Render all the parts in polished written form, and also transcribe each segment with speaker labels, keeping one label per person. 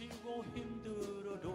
Speaker 1: 지치고 힘들어도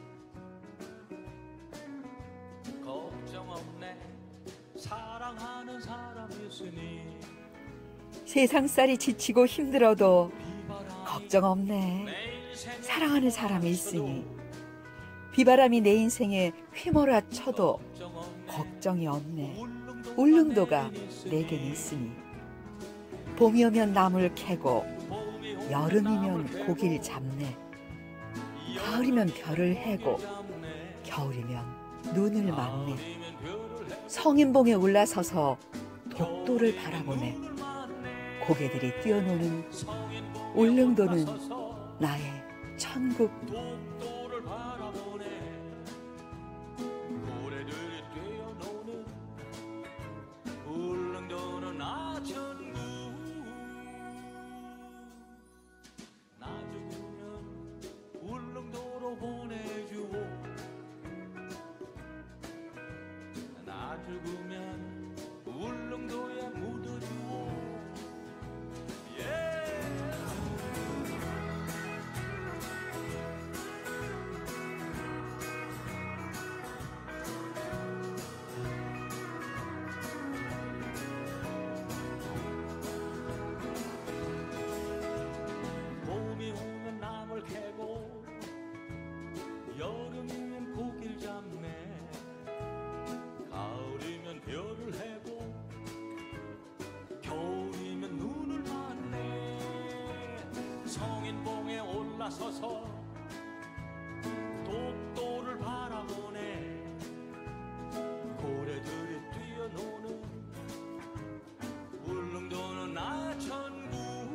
Speaker 1: 걱정 없네. 사랑하는 사람 있으니.
Speaker 2: 세상살이 지치고 힘들어도 걱정 없네. 사랑하는 사람이 있으니. 비바람이 내 인생에 휘몰아쳐도 걱정이 없네. 울릉도가 내겐 있으니. 봄이 오면 나물 캐고 여름이면 고기를 잡네. 가을이면 별을 해고 겨울이면 눈을 맞네. 성인봉에 올라서서 독도를 바라보네. 고개들이 뛰어노는 울릉도는 나의 천국.
Speaker 1: 독도를 바라보네. 고래들이 뛰어노는 울릉도는 나 천국. 나 죽으면 울릉도로 보내주오. 나 죽으면 울릉도에 묻어주오. 봄이 오면 나물 캐고 여름이면 고기를 잡네. 가을이면 별을 해고 겨울이면 눈을 맞네. 성인봉에 올라서서 독도를 바라보네. 고래들이 뛰어노는 울릉도는 나 천국.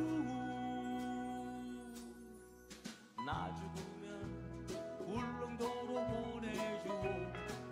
Speaker 1: 나 죽으면 울릉도로 보내주오.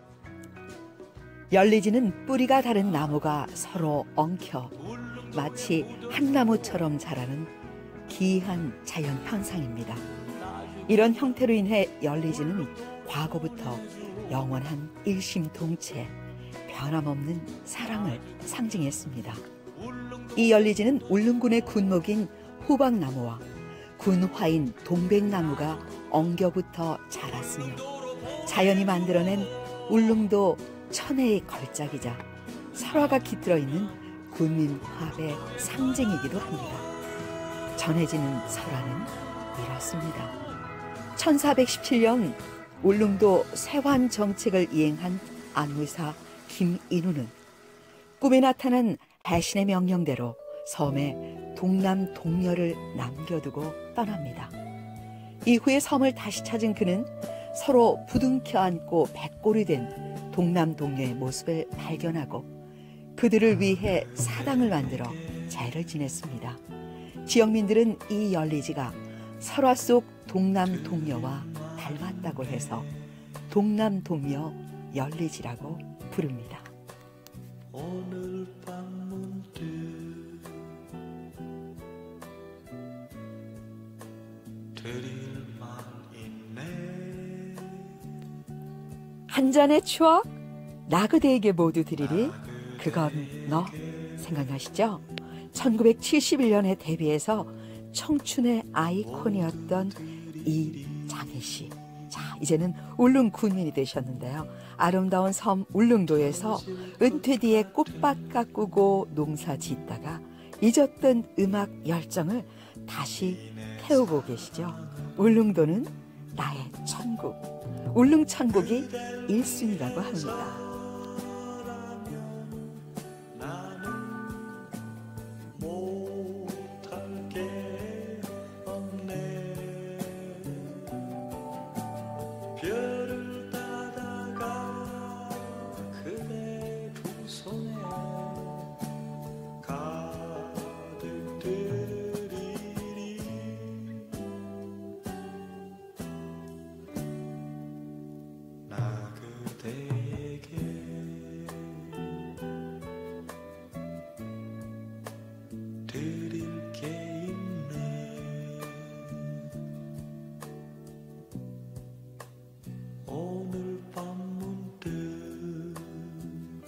Speaker 2: 열리지는 뿌리가 다른 나무가 서로 엉켜 마치 한 나무처럼 자라는 기이한 자연 현상입니다. 이런 형태로 인해 열리지는 과거부터 영원한 일심동체, 변함없는 사랑을 상징했습니다. 이 열리지는 울릉군의 군목인 호박나무와 군화인 동백나무가 엉겨붙어 자랐으며 자연이 만들어낸 울릉도 천혜의 걸작이자 설화가 깃들어 있는 군민화합의 상징이기도 합니다. 전해지는 설화는 이렇습니다. 1417년 울릉도 세환 정책을 이행한 안무사 김인우는 꿈에 나타난 해신의 명령대로 섬에 동남 동녀를 남겨두고 떠납니다. 이후에 섬을 다시 찾은 그는 서로 부둥켜 안고 백골이 된 동남 동녀의 모습을 발견하고 그들을 위해 사당을 만들어 제를 지냈습니다. 지역민들은 이 열리지가 설화 속 동남 동녀와 닮았다고 해서 동남 동녀 열리지라고 부릅니다.
Speaker 1: 오늘 밤 문득 드릴 말 있네.
Speaker 2: 한 잔의 추억 나 그대에게 모두 드리리. 그건 너 생각나시죠? 1971년에 데뷔해서 청춘의 아이콘이었던 이장희 씨. 자, 이제는 울릉 군민이 되셨는데요. 아름다운 섬 울릉도에서 은퇴 뒤에 꽃밭 가꾸고 농사 짓다가 잊었던 음악 열정을 다시 태우고 계시죠. 울릉도는 나의 천국. 울릉 천국이 1순위라고 합니다.
Speaker 1: 별을 따다가 그대 두 손에 가득 들이리. 나 그대에게 드릴 게 있네. 오늘 밤 문득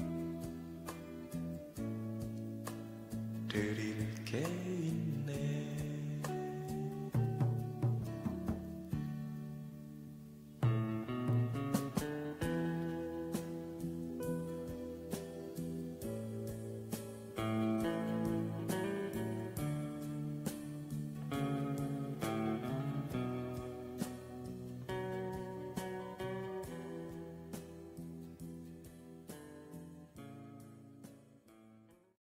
Speaker 1: 드릴 게 있네.